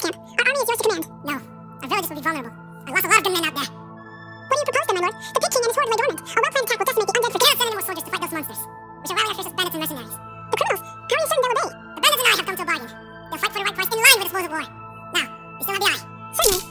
camp. Our army is yours to command. No, our villages will be vulnerable. I lost a lot of good men out there. What do you propose then, my lord? The Pig King and his horde lay dormant. Our well-planned attack will decimate the undead. We cannot send any more soldiers to fight those monsters. We shall rally our fiercest bandits and mercenaries. The criminals, how are you certain they'll obey? The bandits and I have come to a bargain. They'll fight for the right price in line with the spoils of war. Now, we still have the eye. Certainly.